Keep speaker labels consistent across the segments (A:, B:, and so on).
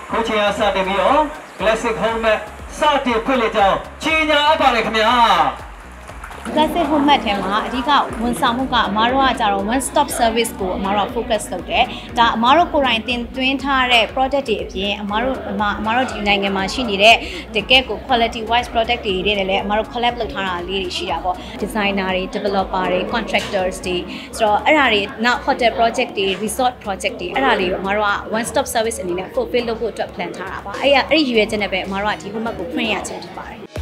A: Coaching us at the Vio, Classic HomeMart, Sati Pulito, China Abalecamia.
B: Classic HomeMart ထဲမှာအဓိကဝန်ဆောင်မှုကအမားတို့ကကြတော့ one stop service ကိုအမားတို့ focus လုပ်တယ်။ဒါအမားတို့ကိုယ်တိုင်တင်သွင်းထားတဲ့ product တွေအပြင်အမားတို့ဒီနိုင်ငံမှာရှိနေတဲ့တကယ့်ကို quality wise product တွေလည်းအမားတို့ collab လုပ်ထားတာလေးတွေရှိတာပေါ့။ designer တွေ developer တွေ contractors တွေဆိုတော့အဲ့ဒါတွေနောက် hotel project တွေ resort project တွေအဲ့ဒါလေးကိုအမားတို့က one stop service အနေနဲ့ fulfill လုပ်ဖို့အတွက် plan ထားတာပါ။အဲ့ဒီရွေးချက်နဲ့ပဲအမားတို့ကဒီ HomeMart ကိုဖွင့်ရခြင်းဖြစ်ပါတယ်။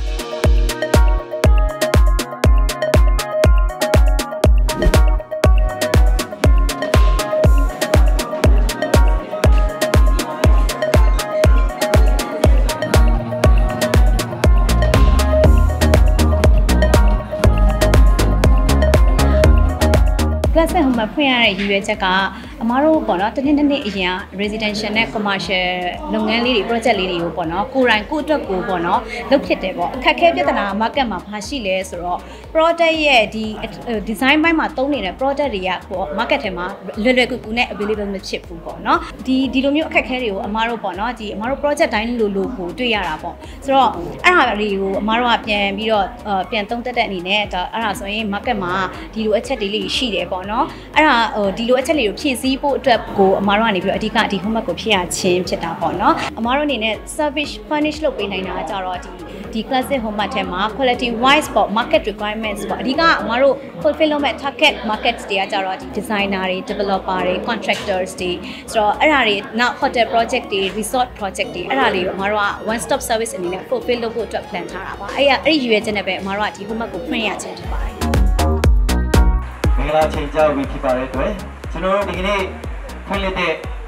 B: Classic HomeMart ဖွင့်ရတဲ့ရည်ရွယ်ချက်ကအမားတို့ပေါ့နော်တနေ့အရင် residential နဲ့ commercial လုပ်ငန်းလေးတွေ project လေးတွေကိုပေါ့နော်ကိုယ်တိုင်ကိုယ့်အတွက်ကိုပေါ့နော်လုပ်ဖြစ်တယ်ပေါ့အခက်အခဲပြဿနာ market မှာဘာရှိလဲဆိုတော့ product ရဲ့ဒီ design ဘိုင်းမှာသုံးနေတဲ့ product တွေကပေါ့ market ထဲမှာလွယ်ကူနဲ့ available မဖြစ်ဘူးပေါ့နော်ဒီလိုမျိုးအခက်အခဲတွေကိုအမားတို့ပေါ့နော်အမားတို့ project တိုင်းလိုကိုတွေ့ရတာပေါ့ဆိုတော့အဲ့ဒါတွေကိုအမားတို့ကပြန်ပြီးတော့ပြန်သုံးသပ်တဲ့အနေနဲ့အဲ့ဒါဆိုရင် market မှာဒီလိုအချက်တွေလေးရှိတယ်ပေါ့နော်အဲ့ဒါဒီလိုအချက်လေးကိုဖြည့်ဆည်းဖို့အတွက်ကိုအမားတို့ကနေပြီးတော့အဓိကဒီ HomeMart ကိုဖြည့်ရခြင်းဖြစ်တာပေါ့နော်အမားတို့အနေနဲ့ service furnish လုပ်ပေးနိုင်တာကြတော့ဒီ classic HomeMart ထဲမှာ quality wise ပေါ့ market requirements ပေါ့အဓိကအမားတို့ fulfill လုပ်မဲ့ target markets တွေကကြတော့ဒီ designer တွေ developer တွေ contractors တွေဆိုတော့အဲ့ဒါတွေနောက် hotel project တွေ resort project တွေအဲ့ဒါလေးကိုအမားတို့က one stop service အနေနဲ့ fulfill လုပ်ဖို့အတွက် plan ထားတာပါအဲ့ဒီရွေးချက်နဲ့ပဲအမားတို့ကဒီ HomeMart ကိုဖွင့်ရခြင်းဖြစ်ပါတယ်
A: မင်္ဂလာချိန်ကြောက်ပြီးဖြစ်ပါတဲ့အတွက်ကျွန်တော်တို့ဒီကနေ့ဖွင့်လှစ်တဲ့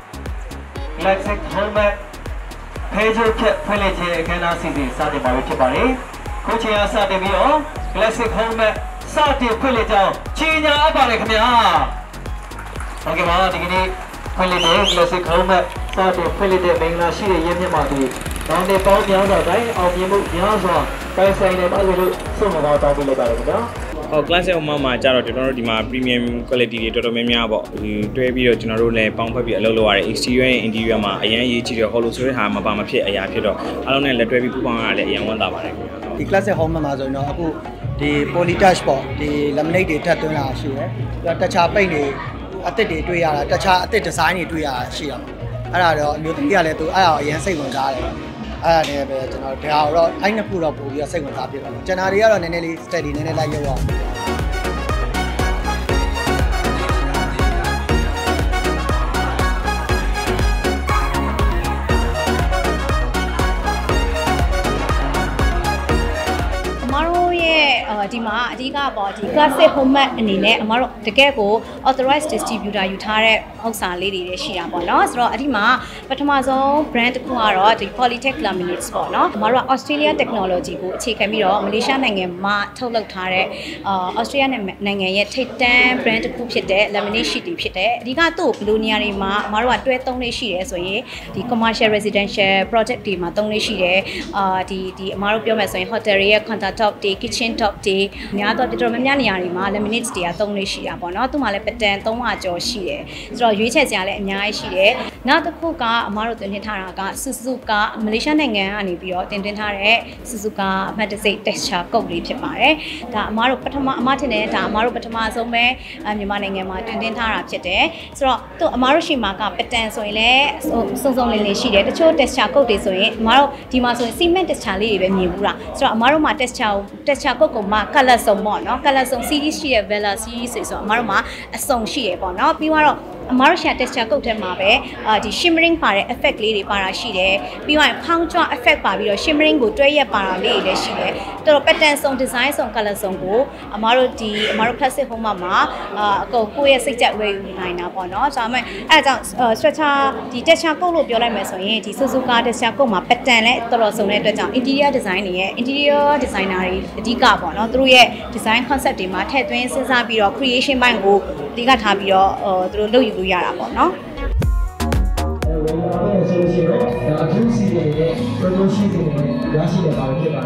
A: Classic HomeMart ဖေးချုပ်ဖြတ်ဖွင့်လှစ်ခြင်းအခမ်းအနားစီစဉ်စတင်ပါပြီဖြစ်ပါတယ်။ခုချိန်အားစတင်ပြီးတော့ Classic HomeMart စတင်ဖွင့်လှစ်ကြောင်းကြီးညာအပ်ပါတယ်ခင်ဗျာ။ဟုတ်ကဲ့ပါဒီကနေ့ဖွင့်လှစ်တဲ့ Classic HomeMart စတင်ဖွင့်လှစ်တဲ့မင်္ဂလာရှိတဲ့ရင်းမြစ်မှာဒီတောင်းတဲ့ပေါင်းများစွာတိုင်းအောင်မြင်မှုများစွာပိုင်ဆိုင်တဲ့ပါလို့ဆုံးမတော်တောင်းပေးလိုက်ပါတယ်ခင်ဗျာ။
C: Classic HomeMart မှာကြတော့ကျွန်တော်တို့ဒီမှာ premium quality တွေတော်တော်များများပေါ့တွဲပြီးတော့ကျွန်တော်တို့လည်းပေါင်းဖက်ပြီးအလုပ်လုပ်ရတဲ့ exterior နဲ့ interior မှာအရင်ရေးကြည့်တော့ hollow ဆိုတဲ့ဟာမပါမဖြစ်အရာဖြစ်တော့အားလုံးနဲ့လက်တွဲပြီးပူးပေါင်းရတာလည်းအရင်ဝမ်းသာပါတယ်
D: ဒီ Classic HomeMart မှာဆိုရင်တော့အခုဒီ poly touch ပေါ့ဒီ laminate တွေထပ်သွင်းလာရှိတယ်တခြားပိတ်တွေအသစ်တွေတွေ့ရတာတခြားအသစ် design တွေတွေ့ရတာရှိအောင်အဲ့ဒါတော့အမျိုးသမီးကလည်းသူအဲ့ဒါအရင်စိတ်ဝင်စားတယ်အဲ့ဒါနဲ့ပဲကျွန်တော်ဒါတော့အဲ့နှစ်ခုတော့ပို့ပြီးတော့စိတ်ဝင်စားဖြစ်တယ်ကျန်တာတွေကတော့နည်းနည်းလေး steady နည်းနည်းလိုက်ရောက်အောင်ဒီမှာအဓိကပေါ့ဒီ Classic HomeMart အနေနဲ့အမတို့တကယ်ကို authorized distributor ယူထားတဲ့ဥစ္စာလေးတွေရှိတာပေါ့နော်ဆိုတော့အဒီမှာပထမဆုံး brand တစ်ခုကတော့ဒီ Polytech Laminate ပေါ့နော်အမတို့က Australia technology ကိုအခြေခံပြီးတော့မလေးရှားနိုင်ငံမှာထုတ်လုပ်ထားတဲ့Australia နိုင်ငံရဲ့ထိပ်တန်း brand တစ်ခုဖြစ်တဲ့ Laminate sheet တွေဖြစ်တယ်အဓိကသူ့ဘလိုနေရာတွေမှာအမတို့ကတွဲသုံးလေးရှိတယ်ဆိုရင်ဒီ commercial residential project တွေမှာသုံးလေးရှိတယ်ဒီအမတို့ပြောမယ်ဆိုရင် hotel တွေရဲ့ counter top တွေ kitchen top တွေများတော့တော်တော်များများနေရာတွေမှာ laminate တွေကသုံးလေးရှိတာပေါ့နော်သူ့မှာလည်း pattern 300ကျော်ရှိတယ်ဆိုတော့ရွေးချယ်စရာလည်းအများကြီးရှိတယ်နောက်တစ်ခုကအမတို့တင်သွင်းထားတာက Suzuka မလေးရှားနိုင်ငံကနေပြီးတော့တင်သွင်းထားတဲ့ Suzuka အမှတ်တစိတ် texture coat လေးဖြစ်ပါတယ်ဒါအမတို့ပထမအမထင်တယ်ဒါအမတို့ပထမဆုံးပဲမြန်မာနိုင်ငံမှာတင်သွင်းထားတာဖြစ်တယ်ဆိုတော့သူအမတို့ရှိမှာက pattern ဆိုရင်လည်းစုံလင်းရှိတယ်တချို့ texture coat တွေဆိုရင်အမတို့ဒီမှာဆိုရင် cement texture လေးတွေပဲမြင်ဘူးလားဆိုတော့အမတို့မှာ texture coat ကိုမှ color စုံပေါ့နော် color စုံ series ရှိတဲ့ Vela series ဆိုတော့အမတို့မှာအစုံရှိတယ်ပေါ့နော်ပြီးတော့အမတို့ရှာ texture coat ထဲမှာပဲဒီ shimmering ပါတဲ့ effect လေးတွေပါတာရှိတယ်ပြီးတော့ဖောင်းကြွ effect ပါပြီးတော့ shimmering ကိုတွဲရက်ပါတာလေးတွေလည်းရှိတယ်တော်တော် pattern စုံ design စုံ color စုံကိုအမတို့ Classic HomeMart မှာအကုန်ကိုယ့်ရဲ့စိတ်ကြိုက်ဝယ်ယူနိုင်တာပေါ့နော်ဒါပေမဲ့အဲ့ဒါကြောင့် structure ဒီ texture coat လို့ပြောလိုက်မယ်ဆိုရင်ဒီ Suzuka texture coat မှာ pattern လည်းတော်တော်စုံတဲ့အတွက်ကြောင့် interior design တွေရဲ့ interior designer တွေအဓိကပေါ့နော်သူတို့ရဲ့ design concept တွေမှာထည့်သွင်းစဉ်းစားပြီးတော့ creation ဘိုင်းကိုအဓိကထားပြီးတော့သူတို့လုပ်ယူလို့ရတာပေါ့နော်
A: ဝင်လာတဲ့ဆိုရှင်တော့ဒါအထူးစီစဉ်ရဲ့ promotion တွေရရှိတဲ့ပါဖြစ်ပါတယ်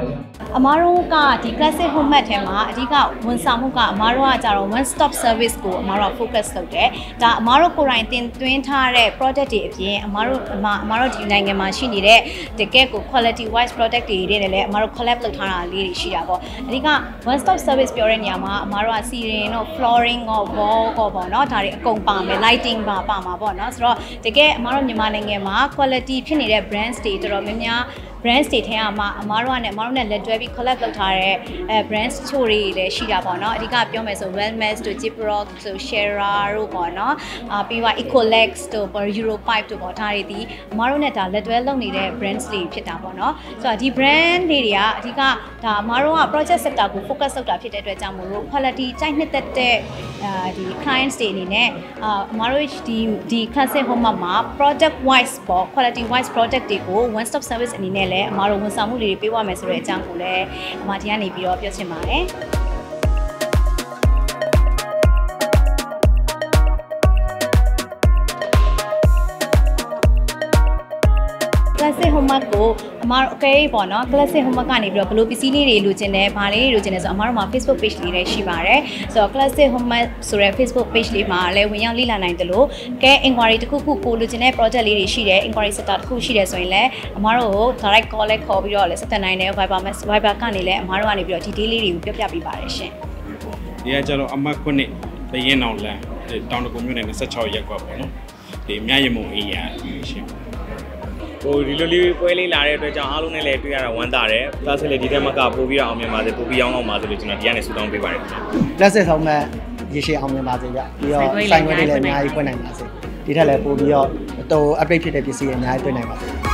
B: အမားတို့ကဒီ classic HomeMart ထဲမှာအဓိကဝန်ဆောင်မှုကအမားတို့ကကြတော့ one stop service ကိုအမားတို့ focus လုပ်တယ်ဒါအမားတို့ကိုယ်တိုင်တင်သွင်းထားတဲ့ product တွေအပြင်အမားတို့ဒီနိုင်ငံမှာရှိနေတဲ့တကယ်ကို quality wise product တွေနဲ့လည်းအမားတို့ collab လုပ်ထားတာလေးတွေရှိတာပေါ့အဓိက one stop service ပြောတဲ့နေရာမှာအမားတို့က ceiling တို့ flooring တို့ wall တို့ပေါ့နော်ဒါတွေအကုန်ပါမယ် lighting ပါမှာပေါ့နော်ဆိုတော့တကယ်အမားတို့မြန်မာနိုင်ငံမှာ quality ဖြစ်နေတဲ့ brands တွေတော်တော်များများ brands တွေထဲမှာအမားတို့နဲ့လက်တွဲပြီး collab လုပ်ထားတဲ့brands ချို့တွေလည်းရှိတာပေါ့နော်အဓိကပြောမယ်ဆို Wellness တို့ Gypsum ဆို Shera တို့ပေါ့နော်ပြီးတော့ Ecolex တို့ Euro 5တို့ပေါ့ဒါတွေဒီအမားတို့နဲ့ဒါလက်တွဲလုပ်နေတဲ့ brands တွေဖြစ်တာပေါ့နော်ဆိုတော့ဒီ brand တွေတွေကအဓိကဒါအမားတို့က project sector ကို focus လုပ်တာဖြစ်တဲ့အတွက်ကြောင့်မို့လို့ quality ကြိုက်နှစ်သက်တဲ့ဒီ clients တွေအနေနဲ့အမားတို့ဒီ classic HomeMart မှာ product wise ပေါ့ quality wise product တွေကို one stop service အနေနဲ့လည်းအမားတို့ဝန်ဆောင်မှုတွေပေးသွားမယ်ဆိုတဲ့အကြောင်းကိုလည်းအမားဒီကနေပြီးတော့ပြောချင်ပါတယ်classic HomeMart ကိုအမားတို့ okay ပေါ့နော် classic HomeMart ကနေပြီးတော့ဘယ်လိုပစ္စည်းလေးတွေလိုချင်တယ်ဗာလေးတွေလိုချင်တယ်ဆိုအမားတို့မှာ Facebook page လေးလည်းရှိပါတယ်ဆိုတော့ classic HomeMart ဆိုတဲ့ Facebook page လေးမှာလည်းဝင်ရောက်လေ့လာနိုင်တယ်လို့ကဲ inquiry တစ်ခုခုကိုလိုချင်တဲ့ project လေးတွေရှိတယ် inquiry sector တစ်ခုရှိတယ်ဆိုရင်လည်းအမားတို့ကို direct call လေးခေါ်ပြီးတော့လည်းဆက်သွယ်နိုင်တယ် Viber ကနေလည်းအမားတို့ကနေပြီးတော့ detail လေးတွေကိုပြောပြပေးပါတယ်ရှင်
E: ဒီကကျတော့အမတ်ခုနှစ်ဘရင်အောင်လမ်းတောင်တကုံမြို့နယ်26ရပ်ကွက်ပေါ့နော်ဒီမြရမုံအေးရရှင်
C: ဟိုဒီလိုလေးပွဲလေးလာတဲ့အတွက်ကြောင့်အားလုံးနဲ့လည်းတွေ့ရတာဝမ်းသာတယ်။ classic လေးဒီထက်မကပို့ပြီးတော့အောင်မြင်ပါစေပို့ပြီးအောင်အောင်ပါစေလို့ကျွန်တော်ဒီကနေဆုတောင်းပေးပါတယ်။
F: classic HomeMart ရေရှည်အောင်မြင်ပါစေဗျ။ပြီးတော့ဆိုင်ခွဲတွေလည်းအများကြီးဖွင့်နိုင်ပါစေ။ဒီထက်လည်းပို့ပြီးတော့အတော် update ဖြစ်တဲ့ပစ္စည်းတွေအများကြီးတွေ့နိုင်ပါစေ။